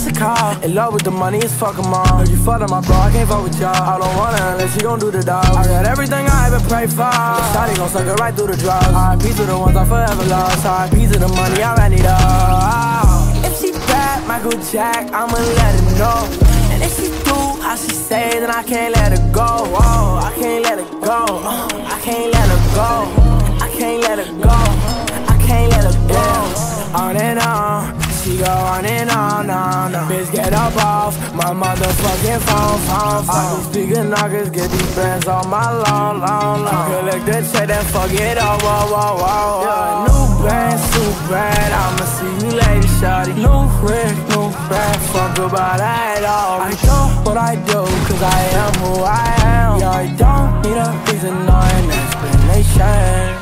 What's the call? In love with the money, it's fuck 'em all. If you fuck up my bro, I can't fuck with y'all. I don't want her unless she gon' do the dog. I got everything I ever prayed for. Shawty gon' suck it right through the drugs. R.I.P. to the ones I forever lost. R.I.P. to the money I ran it up. If she bad, Michael Jack, I'ma let her know. And if she do how she say, then I can't let her go. Oh, I can't let her go. I can't let her go. I can't let her go. I can't let her go. On and on, she go on and on, on. Bitch, get up off my motherfucking phone. Fuck these speaker knockers, get these bands on my long. Collect the check, then fuck it up, whoa. Yeah, new band, super bad, I'ma see you later, shawty. New Rick, new bad, fuck about that at all. I do what I do, cause I am who I am. Yeah, I don't need a reason or an explanation.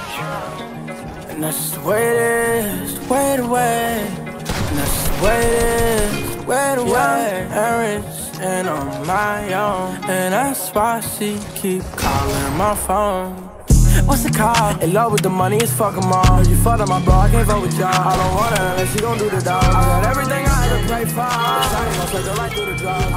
And that's just the way it is, way the way. And that's just the way it is, way the way. And rich and on my own. And that's why she keep calling my phone. What's the call? In love with the money, it's fuck 'em all. If you fuck up my bro, I can't fuck with y'all. I don't want her unless she gon' do the dog. I got everything I ever prayed for. Shawty gon' suck it right through the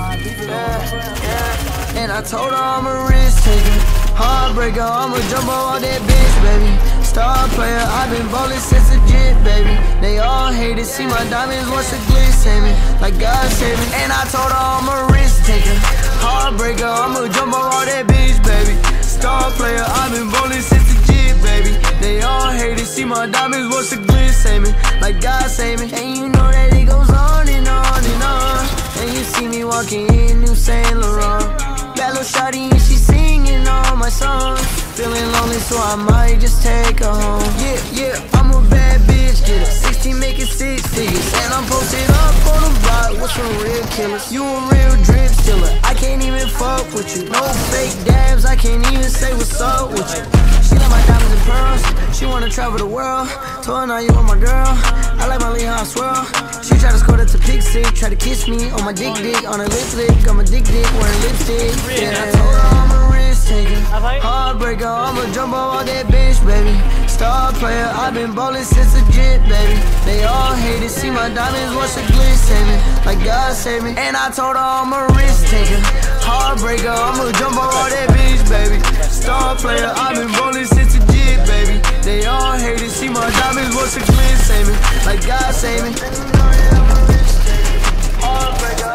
drugs. And I told her I'm a risk taker, heartbreaker, I'ma jump on that bitch, baby. Star player, I've been ballin' since a jit, baby. They all hate it, see my diamonds once a glisten me, like God save me. And I told her I'm a risk taker, heartbreaker, I'ma jump on that bitch, baby. Star player, I've been ballin' since a jit, baby. They all hate it, see my diamonds once a glisten me, like God save me. And you know that it goes on and on and on. And you see me walking in New Saint Laurent. Bad little shawty and she singing all my songs. Feeling lonely, so I might just take her home. Yeah, I'm a bad bitch, get it 16, make it 6 figures. And I'm posted up on the block with some real killers. You a real drip stealer, I can't even fuck with you. No fake dabs, I can't even say what's up with you. She like my diamonds and pearls, she wanna travel the world. Told her now you want my girl, I like my Leon swirl. She tried to score that to pixie, try to kiss me on my dick, on her lipstick. I'm a dick, wearing lipstick. Yeah, I told her I'm a risk taker, heartbreaker, I'ma jump on that bitch, baby. Star player, I've been ballin' since a jit, baby. They all hate it, see my diamonds once a glisten me, like God save me. And I told her I'm a risk taker, heartbreaker, I'ma jump on that bitch, baby. Star player, I've been ballin' since a jit, baby. They all hate it, see my diamonds once a glisten me, like God save me. Heartbreaker,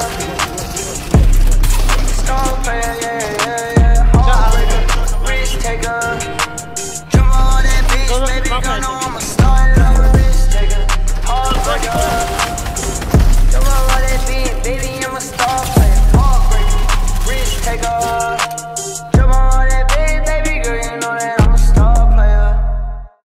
star player, yeah. Heartbreaker, risk taker. Jump on that bitch, baby, girl, know I'm a star.